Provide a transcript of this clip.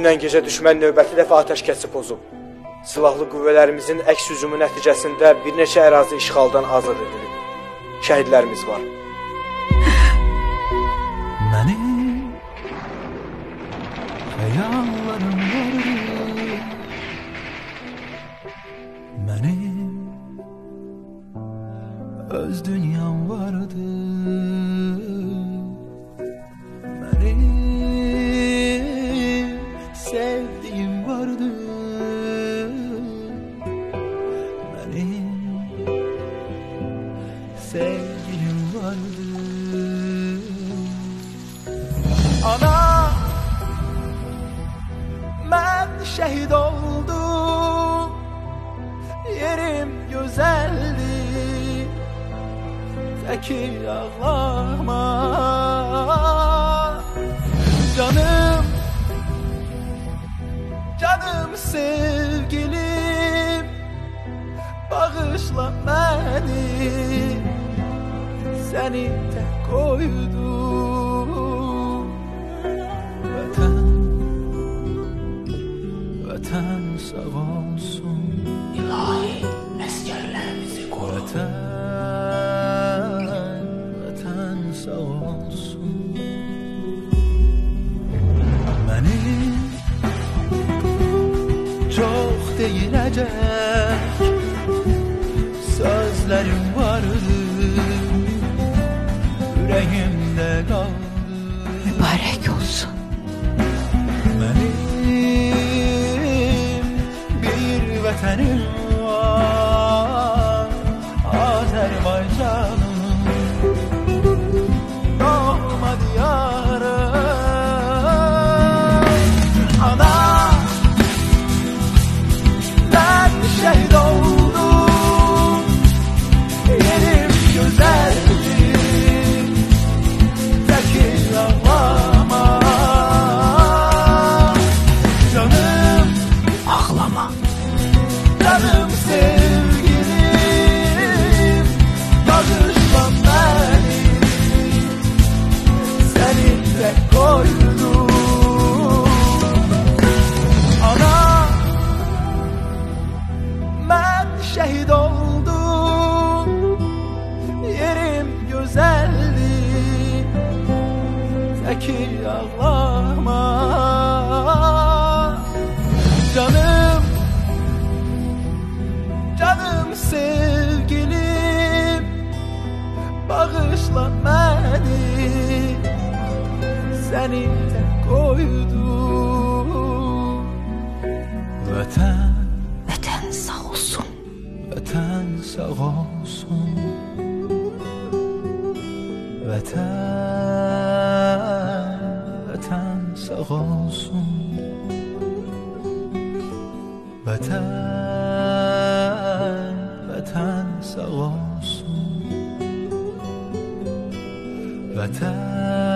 dünən gecə düşmən növbəti dəfə atəşkəsi pozub. Silahlı qüvvələrimizin əks hücumu nəticəsində bir neçə ərazi işğaldan azad edilib. Şəhidlərimiz var. Mənim xəyallarım vardı, mənim öz dünyam vardı, mənim sevdiğim vardı, mənim sevgilim vardı. Ana, mən şəhid oldum, yerim gözəldi, təkir ağlama. Canım, canım sevgilim, bağışla məni, səni tək koydum. Vətən sağ olsun, İlahi əsgərlərimizi qoru. Vətən sağ olsun. Mənim çox deyiləcək sözlərim vardı, ürəyimdə qaldı. Mübarək olsun. Mənim bir vətənim var, Azərbaycanım, doğma diyarım. Ana, mən şəhid oldum, yerim gözəldi, təkir ağlama. Canım, Ağlama. canım sevgilim, bağışla beni, səni tək koydum. Ana, mən şəhid oldum, yerim gözəldi, təkir ağlama. Canım, canım sevgilim, bağışla məni, səni tək koydum. Vətən, Vətən sağ olsun. vətən sağ olsun. Vətən sağ olsun. Vətən sağ olsun. Vətən